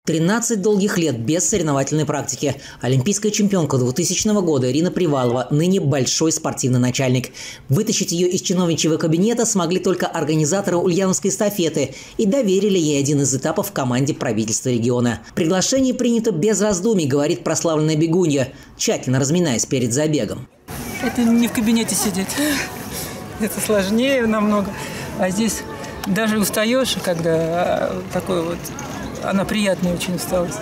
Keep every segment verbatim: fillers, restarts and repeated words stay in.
тринадцать долгих лет без соревновательной практики. Олимпийская чемпионка двухтысячного года Ирина Привалова ныне большой спортивный начальник. Вытащить ее из чиновничьего кабинета смогли только организаторы ульяновской эстафеты и доверили ей один из этапов в команде правительства региона. Приглашение принято без раздумий, говорит прославленная бегунья, тщательно разминаясь перед забегом. Это не в кабинете сидеть. Это сложнее намного. А здесь даже устаешь, когда такой вот... Она приятная очень усталость.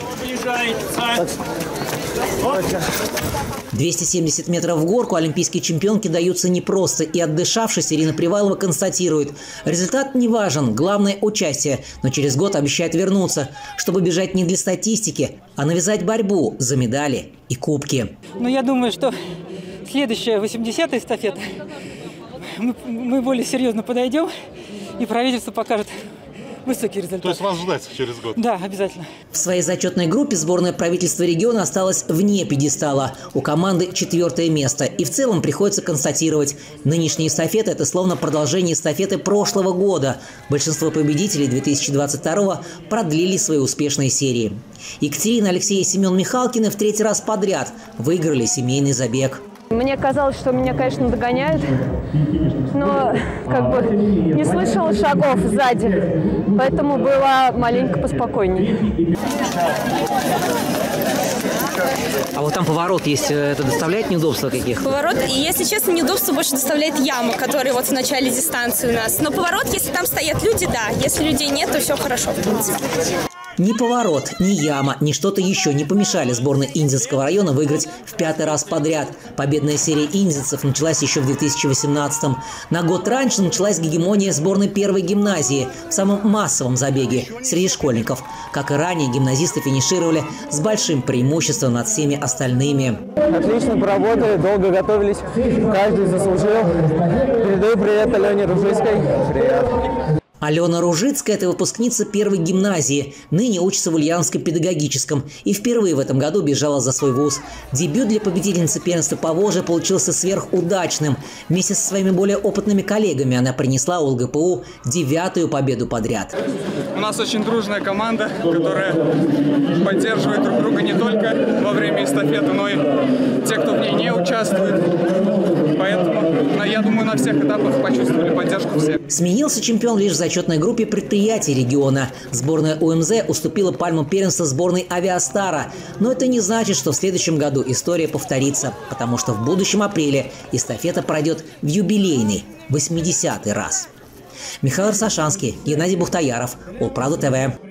двести семьдесят метров в горку олимпийские чемпионки даются непросто, и отдышавшись, Ирина Привалова констатирует: результат не важен, главное – участие, но через год обещает вернуться, чтобы бежать не для статистики, а навязать борьбу за медали и кубки. Ну, я думаю, что следующая восьмидесятая эстафета мы, мы более серьезно подойдем, и правительство покажет высокий результат. То есть вас ждать через год? Да, обязательно. В своей зачетной группе сборная правительства региона осталась вне пьедестала. У команды четвертое место. И в целом приходится констатировать, нынешняя эстафета – это словно продолжение эстафеты прошлого года. Большинство победителей две тысячи двадцать второго продлили свои успешные серии. Екатерина, Алексей и Семен Михалкины в третий раз подряд выиграли семейный забег. Мне казалось, что меня, конечно, догоняют, но как бы не слышала шагов сзади, поэтому было маленько поспокойнее. А вот там поворот есть, это доставляет неудобства каких? Поворот, и, если честно, неудобство больше доставляет яма, которая вот в начале дистанции у нас. Но поворот, если там стоят люди, да. Если людей нет, то все хорошо, в принципе. Ни поворот, ни яма, ни что-то еще не помешали сборной Инзинского района выиграть в пятый раз подряд. Победная серия инзинцев началась еще в две тысячи восемнадцатом. На год раньше началась гегемония сборной первой гимназии в самом массовом забеге среди школьников. Как и ранее, гимназисты финишировали с большим преимуществом над всеми остальными. Отлично поработали, долго готовились, каждый заслужил. Передаю привет Алене Ружицкой. Привет. Алена Ружицкая – это выпускница первой гимназии, ныне учится в Ульяновском педагогическом и впервые в этом году бежала за свой вуз. Дебют для победительницы первенства Поволжья получился сверхудачным. Вместе со своими более опытными коллегами она принесла у ЛГПУ девятую победу подряд. У нас очень дружная команда, которая поддерживает друг друга не только во время эстафеты, но и те, кто в ней не участвует. Поэтому, я думаю, на всех этапах почувствовали поддержку всех. Сменился чемпион лишь в зачетной группе предприятий региона. Сборная УМЗ уступила пальму первенства сборной Авиастара. Но это не значит, что в следующем году история повторится, потому что в будущем апреле эстафета пройдет в юбилейный восьмидесятый раз. Михаил Сашанский, Геннадий Бухтаяров, Улправда ТВ.